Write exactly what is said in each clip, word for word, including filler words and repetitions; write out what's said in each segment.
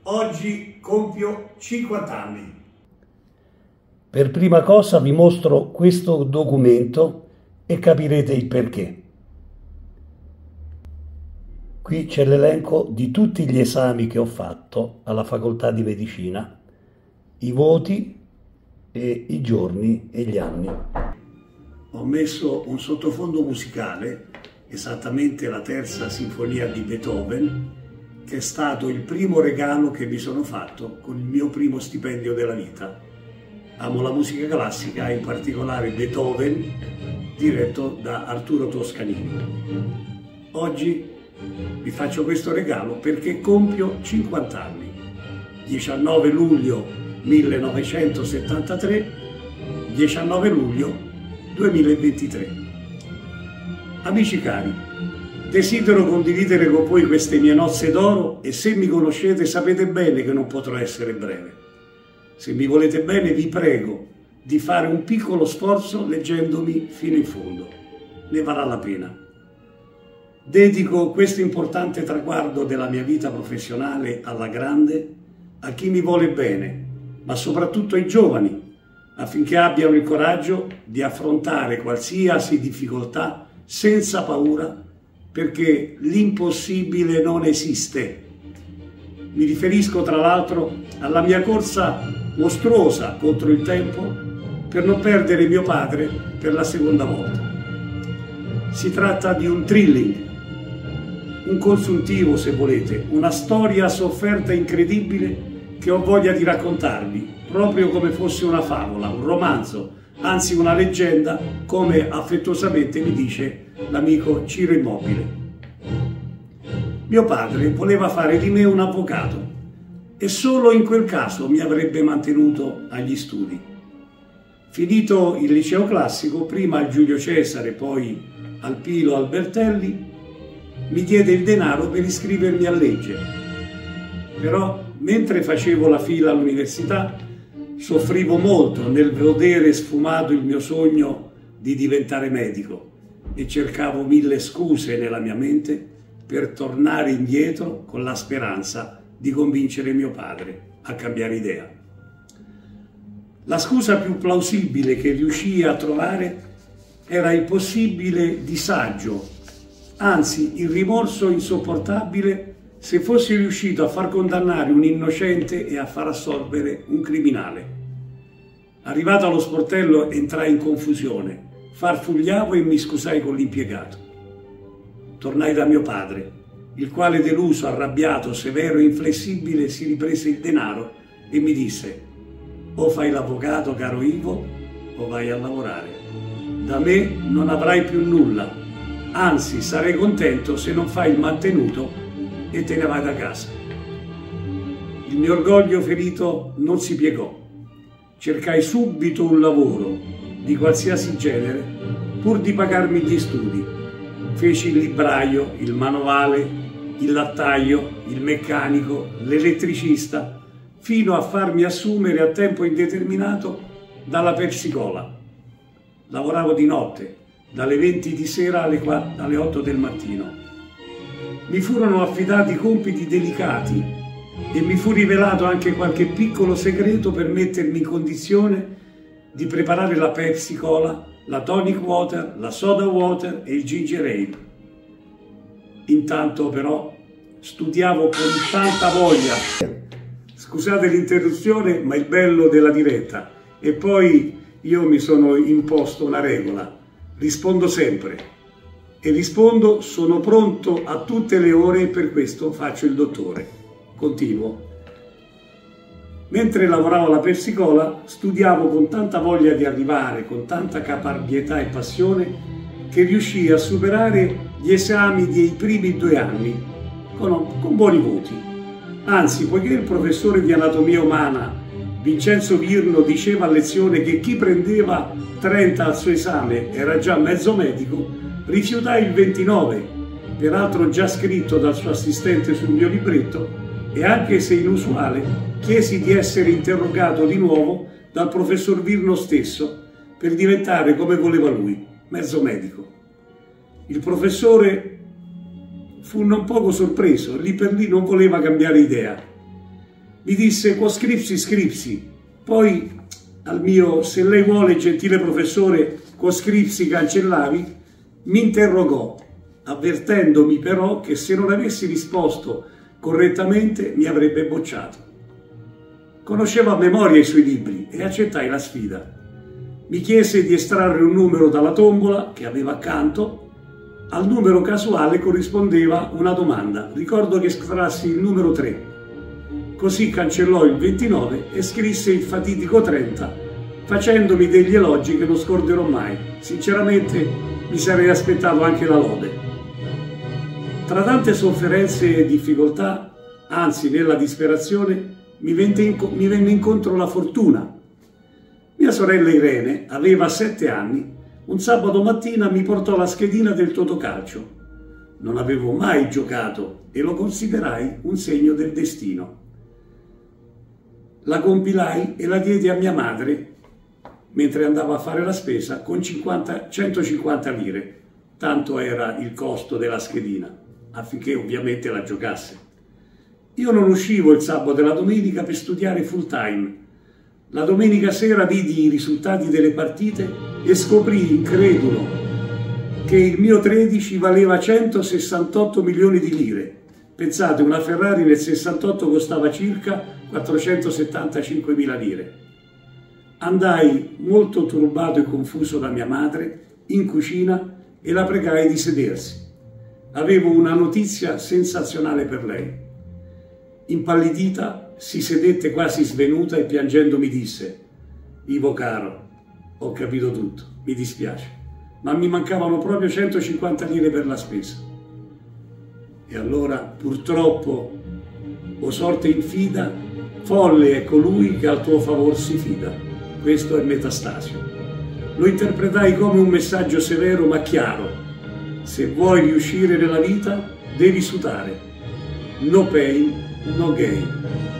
Oggi compio cinquanta anni. Per prima cosa vi mostro questo documento e capirete il perché. Qui c'è l'elenco di tutti gli esami che ho fatto alla facoltà di medicina, i voti e i giorni e gli anni. Ho messo un sottofondo musicale, esattamente la terza sinfonia di Beethoven, che è stato il primo regalo che mi sono fatto con il mio primo stipendio della vita. Amo la musica classica, in particolare Beethoven, diretto da Arturo Toscanini. Oggi vi faccio questo regalo perché compio cinquanta anni. diciannove luglio millenovecentosettantatré, diciannove luglio duemilaventitré. Amici cari, desidero condividere con voi queste mie nozze d'oro e se mi conoscete sapete bene che non potrò essere breve. Se mi volete bene vi prego di fare un piccolo sforzo leggendomi fino in fondo. Ne varrà la pena. Dedico questo importante traguardo della mia vita professionale alla grande, a chi mi vuole bene, ma soprattutto ai giovani, affinché abbiano il coraggio di affrontare qualsiasi difficoltà senza paura, perché l'impossibile non esiste. Mi riferisco tra l'altro alla mia corsa mostruosa contro il tempo per non perdere mio padre per la seconda volta. Si tratta di un thrilling, un consuntivo se volete, una storia sofferta incredibile che ho voglia di raccontarvi, proprio come fosse una favola, un romanzo, anzi una leggenda, come affettuosamente mi dice l'amico Ciro Immobile. Mio padre voleva fare di me un avvocato e solo in quel caso mi avrebbe mantenuto agli studi. Finito il liceo classico, prima al Giulio Cesare, poi al Pilo Albertelli, mi diede il denaro per iscrivermi a legge. Però, mentre facevo la fila all'università, soffrivo molto nel vedere sfumato il mio sogno di diventare medico e cercavo mille scuse nella mia mente per tornare indietro con la speranza di convincere mio padre a cambiare idea. La scusa più plausibile che riuscii a trovare era il possibile disagio, anzi il rimorso insopportabile se fossi riuscito a far condannare un innocente e a far assolvere un criminale. Arrivato allo sportello entrai in confusione, farfugliavo e mi scusai con l'impiegato. Tornai da mio padre, il quale deluso, arrabbiato, severo e inflessibile si riprese il denaro e mi disse: o fai l'avvocato, caro Ivo, o vai a lavorare. Da me non avrai più nulla, anzi sarei contento se non fai il mantenuto e te ne vai da casa. Il mio orgoglio ferito non si piegò. Cercai subito un lavoro di qualsiasi genere pur di pagarmi gli studi. Feci il libraio, il manovale, il lattaio, il meccanico, l'elettricista, fino a farmi assumere a tempo indeterminato dalla Persicola. Lavoravo di notte, dalle venti di sera alle, alle otto del mattino. Mi furono affidati compiti delicati e mi fu rivelato anche qualche piccolo segreto per mettermi in condizione di preparare la Pepsi Cola, la tonic water, la soda water e il ginger ale. Intanto però studiavo con tanta voglia. Scusate l'interruzione, ma il bello della diretta. E poi io mi sono imposto una regola. Rispondo sempre. E rispondo, sono pronto a tutte le ore e per questo faccio il dottore. Continuo. Mentre lavoravo alla Persicola, studiavo con tanta voglia di arrivare, con tanta caparbietà e passione, che riuscii a superare gli esami dei primi due anni con, con buoni voti. Anzi, poiché il professore di anatomia umana, Vincenzo Virno, diceva a lezione che chi prendeva trenta al suo esame era già mezzo medico, rifiutai il ventinove, peraltro già scritto dal suo assistente sul mio libretto, e anche se inusuale, chiesi di essere interrogato di nuovo dal professor Virno stesso per diventare come voleva lui, mezzo medico. Il professore fu non poco sorpreso, lì per lì non voleva cambiare idea. Mi disse quo scripsi scripsi, poi al mio se lei vuole gentile professore quo scripsi cancellavi, mi interrogò, avvertendomi però che se non avessi risposto correttamente mi avrebbe bocciato. Conoscevo a memoria i suoi libri e accettai la sfida. Mi chiese di estrarre un numero dalla tombola che aveva accanto. Al numero casuale corrispondeva una domanda. Ricordo che estrassi il numero tre. Così cancellò il ventinove e scrisse il fatidico trenta, facendomi degli elogi che non scorderò mai. Sinceramente mi sarei aspettato anche la lode. Tra tante sofferenze e difficoltà, anzi nella disperazione, mi venne incontro la fortuna. Mia sorella Irene aveva sette anni. Un sabato mattina mi portò la schedina del Totocalcio. Non avevo mai giocato e lo considerai un segno del destino. La compilai e la diedi a mia madre mentre andava a fare la spesa con cinquanta, centocinquanta lire. Tanto era il costo della schedina, affinché ovviamente la giocasse. Io non uscivo il sabato e la domenica per studiare full time. La domenica sera vidi i risultati delle partite e scoprì, incredulo, che il mio tredici valeva centosessantotto milioni di lire. Pensate, una Ferrari nel sessantotto costava circa quattrocentosettantacinquemila lire. Andai molto turbato e confuso da mia madre in cucina e la pregai di sedersi. Avevo una notizia sensazionale per lei. Impallidita, si sedette quasi svenuta e piangendo mi disse: Ivo caro, ho capito tutto, mi dispiace, ma mi mancavano proprio centocinquanta lire per la spesa. E allora, purtroppo, o sorte infida, folle è colui che al tuo favor si fida. Questo è Metastasio. Lo interpretai come un messaggio severo ma chiaro. Se vuoi riuscire nella vita, devi sudare. No pain, no gain.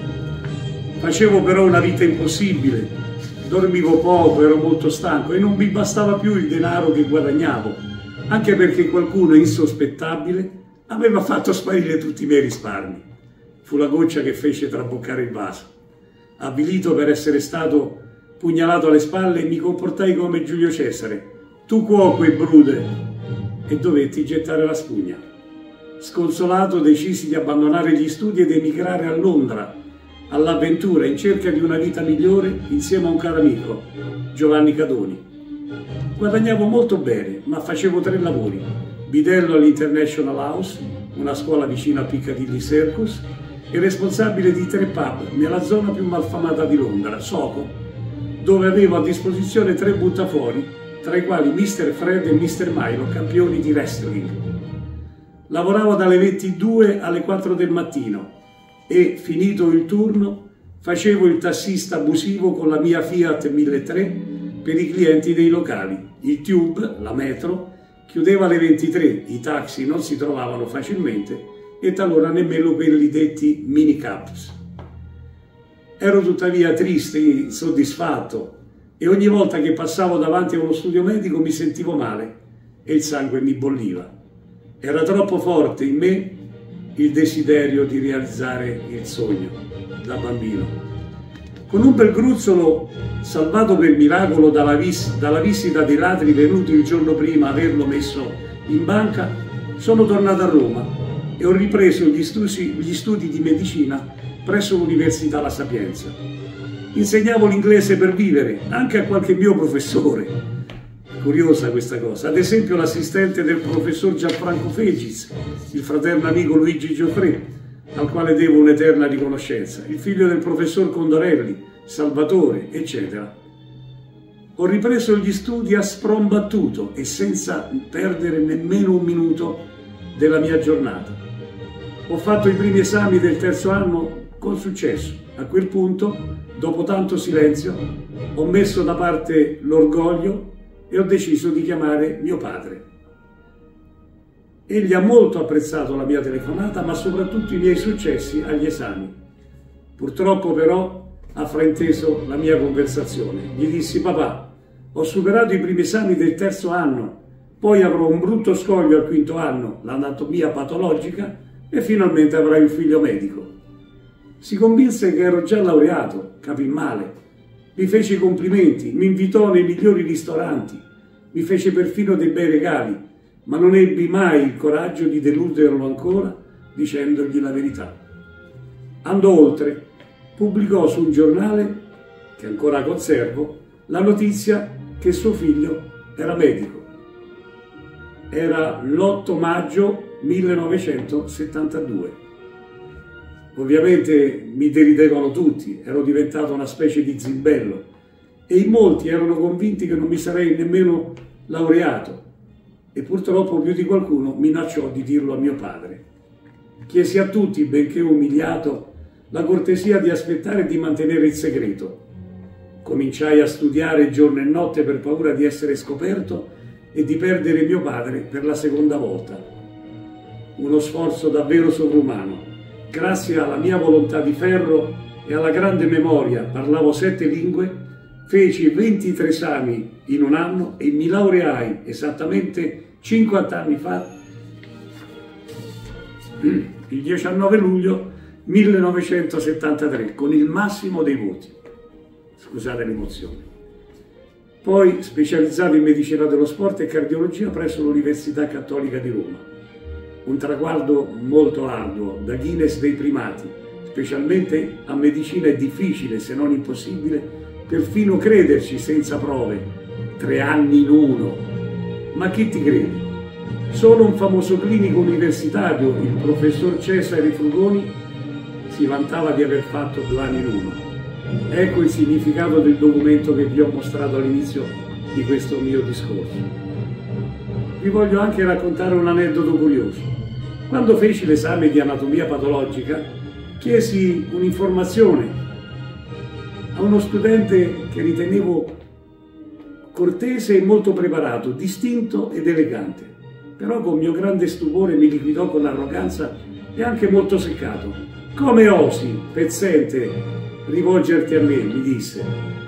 Facevo però una vita impossibile, dormivo poco, ero molto stanco e non mi bastava più il denaro che guadagnavo, anche perché qualcuno insospettabile aveva fatto sparire tutti i miei risparmi. Fu la goccia che fece traboccare il vaso. Avvilito per essere stato pugnalato alle spalle, mi comportai come Giulio Cesare, tu cuoco e brude, e dovetti gettare la spugna. Sconsolato decisi di abbandonare gli studi ed emigrare a Londra, all'avventura in cerca di una vita migliore insieme a un caro amico, Giovanni Cadoni. Guadagnavo molto bene, ma facevo tre lavori: bidello all'International House, una scuola vicino a Piccadilly Circus, e responsabile di tre pub nella zona più malfamata di Londra, Soho, dove avevo a disposizione tre buttafuori, tra i quali mister Fred e mister Milo, campioni di wrestling. Lavoravo dalle ventidue alle quattro del mattino e, finito il turno, facevo il tassista abusivo con la mia Fiat milletrecento per i clienti dei locali. Il Tube, la metro, chiudeva alle ventitré, i taxi non si trovavano facilmente e talora nemmeno quelli detti minicaps. Ero tuttavia triste, insoddisfatto, e ogni volta che passavo davanti a uno studio medico mi sentivo male e il sangue mi bolliva. Era troppo forte in me il desiderio di realizzare il sogno da bambino. Con un bel gruzzolo, salvato per miracolo dalla, vis dalla visita dei ladri venuti il giorno prima a averlo messo in banca, sono tornato a Roma e ho ripreso gli studi, gli studi di medicina presso l'Università La Sapienza. Insegnavo l'inglese per vivere, anche a qualche mio professore. Curiosa questa cosa, ad esempio l'assistente del professor Gianfranco Fegiz, il fraterno amico Luigi Gioffrè, al quale devo un'eterna riconoscenza, il figlio del professor Condorelli, Salvatore, eccetera. Ho ripreso gli studi a sprombattuto e senza perdere nemmeno un minuto della mia giornata. Ho fatto i primi esami del terzo anno con successo. A quel punto, dopo tanto silenzio, ho messo da parte l'orgoglio e ho deciso di chiamare mio padre. Egli ha molto apprezzato la mia telefonata, ma soprattutto i miei successi agli esami. Purtroppo però ha frainteso la mia conversazione. Gli dissi: papà, ho superato i primi esami del terzo anno, poi avrò un brutto scoglio al quinto anno, l'anatomia patologica, e finalmente avrai un figlio medico. Si convinse che ero già laureato, capì male. Mi fece i complimenti, mi invitò nei migliori ristoranti, mi fece perfino dei bei regali, ma non ebbi mai il coraggio di deluderlo ancora dicendogli la verità. Andò oltre, pubblicò su un giornale, che ancora conservo, la notizia che suo figlio era medico. Era l'otto maggio millenovecentosettantadue. Ovviamente mi deridevano tutti, ero diventato una specie di zimbello e in molti erano convinti che non mi sarei nemmeno laureato e purtroppo più di qualcuno minacciò di dirlo a mio padre. Chiesi a tutti, benché umiliato, la cortesia di aspettare e di mantenere il segreto. Cominciai a studiare giorno e notte per paura di essere scoperto e di perdere mio padre per la seconda volta. Uno sforzo davvero sovrumano. Grazie alla mia volontà di ferro e alla grande memoria, parlavo sette lingue, feci ventitré esami in un anno e mi laureai esattamente cinquanta anni fa, il diciannove luglio millenovecentosettantatré, con il massimo dei voti. Scusate l'emozione. Poi specializzato in medicina dello sport e cardiologia presso l'Università Cattolica di Roma. Un traguardo molto arduo, da Guinness dei primati, specialmente a medicina è difficile, se non impossibile, perfino crederci senza prove. Tre anni in uno. Ma chi ti crede? Solo un famoso clinico universitario, il professor Cesare Frugoni, si vantava di aver fatto due anni in uno. Ecco il significato del documento che vi ho mostrato all'inizio di questo mio discorso. Vi voglio anche raccontare un aneddoto curioso. Quando feci l'esame di anatomia patologica, chiesi un'informazione a uno studente che ritenevo cortese e molto preparato, distinto ed elegante. Però con mio grande stupore mi liquidò con arroganza e anche molto seccato. «Come osi, pezzente, rivolgerti a me?» mi disse.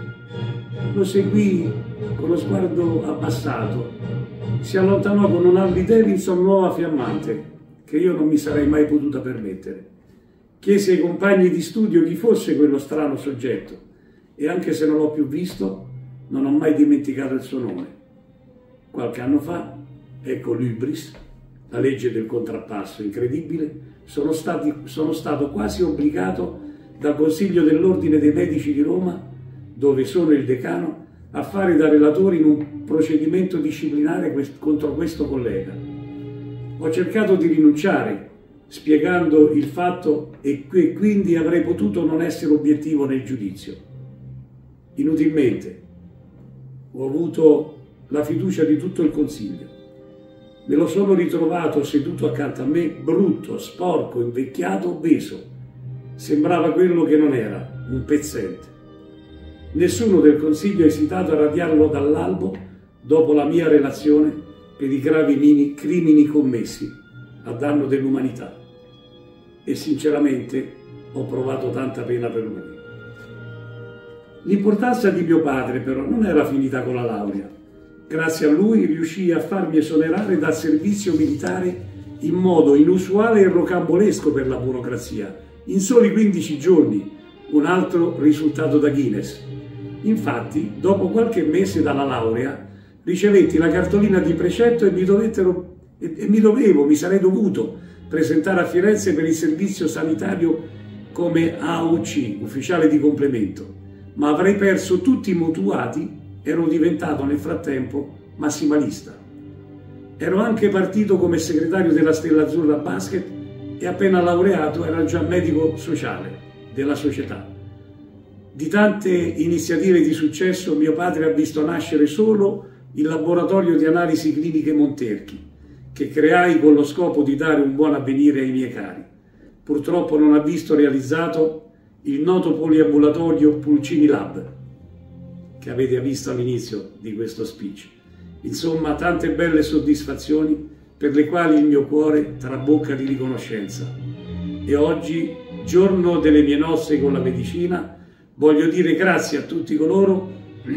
Lo seguì con lo sguardo abbassato. Si allontanò con un Harley Davidson nuova fiammante, che io non mi sarei mai potuta permettere. Chiesi ai compagni di studio chi fosse quello strano soggetto e anche se non l'ho più visto, non ho mai dimenticato il suo nome. Qualche anno fa, ecco l'Hybris, la legge del contrappasso incredibile, sono, stati, sono stato quasi obbligato dal Consiglio dell'Ordine dei Medici di Roma, dove sono il decano, a fare da relatore in un procedimento disciplinare contro questo collega. Ho cercato di rinunciare, spiegando il fatto e che quindi avrei potuto non essere obiettivo nel giudizio. Inutilmente. Ho avuto la fiducia di tutto il Consiglio. Me lo sono ritrovato seduto accanto a me, brutto, sporco, invecchiato, obeso. Sembrava quello che non era, un pezzente. Nessuno del Consiglio ha esitato a radiarlo dall'albo dopo la mia relazione per i gravi crimini commessi a danno dell'umanità. E sinceramente ho provato tanta pena per lui. L'importanza di mio padre però non era finita con la laurea. Grazie a lui riuscii a farmi esonerare dal servizio militare in modo inusuale e rocambolesco per la burocrazia, in soli quindici giorni, un altro risultato da Guinness. Infatti, dopo qualche mese dalla laurea, ricevetti la cartolina di precetto e mi, dovettero, e, e mi dovevo, mi sarei dovuto presentare a Firenze per il servizio sanitario come A U C, ufficiale di complemento, ma avrei perso tutti i mutuati, ero diventato nel frattempo massimalista. Ero anche partito come segretario della Stella Azzurra Basket e appena laureato ero già medico sociale della società. Di tante iniziative di successo mio padre ha visto nascere solo il laboratorio di analisi cliniche Monterchi, che creai con lo scopo di dare un buon avvenire ai miei cari. Purtroppo non ha visto realizzato il noto poliambulatorio Pulcini Lab, che avete visto all'inizio di questo speech. Insomma, tante belle soddisfazioni per le quali il mio cuore trabocca di riconoscenza. E oggi, giorno delle mie nozze con la medicina, voglio dire grazie a tutti coloro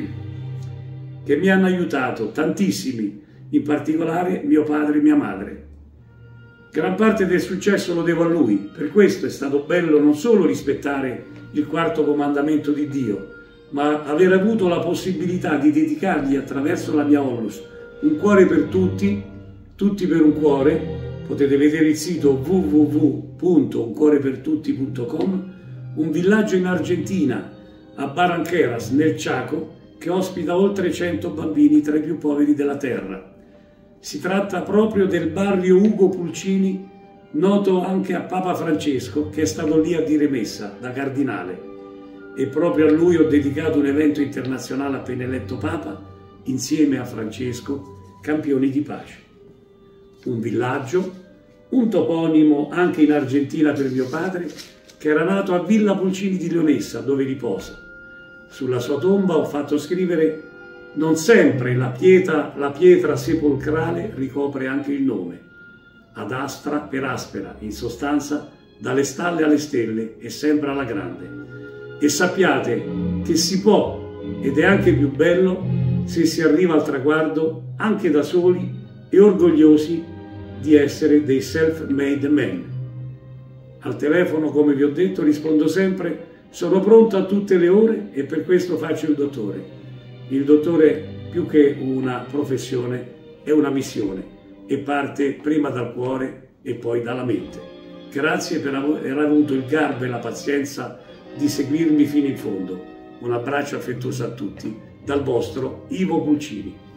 che mi hanno aiutato, tantissimi, in particolare mio padre e mia madre. Gran parte del successo lo devo a lui, per questo è stato bello non solo rispettare il quarto comandamento di Dio, ma aver avuto la possibilità di dedicargli attraverso la mia onlus un cuore per tutti, tutti per un cuore. Potete vedere il sito w w w punto un cuore per tutti punto com, un villaggio in Argentina, a Barranqueras, nel Chaco, che ospita oltre cento bambini tra i più poveri della terra. Si tratta proprio del barrio Ugo Pulcini, noto anche a Papa Francesco, che è stato lì a dire messa da cardinale. E proprio a lui ho dedicato un evento internazionale appena eletto Papa, insieme a Francesco, Campioni di Pace. Un villaggio, un toponimo anche in Argentina per mio padre, che era nato a Villa Pulcini di Leonessa, dove riposa. Sulla sua tomba ho fatto scrivere: non sempre la pietra, la pietra sepolcrale ricopre anche il nome. Ad astra per aspera, in sostanza, dalle stalle alle stelle e sempre alla grande. E sappiate che si può, ed è anche più bello, se si arriva al traguardo anche da soli e orgogliosi di essere dei self-made men. Al telefono, come vi ho detto, rispondo sempre: sono pronto a tutte le ore e per questo faccio il dottore. Il dottore, più che una professione, è una missione e parte prima dal cuore e poi dalla mente. Grazie per aver avuto il garbo e la pazienza di seguirmi fino in fondo. Un abbraccio affettuoso a tutti dal vostro Ivo Pulcini.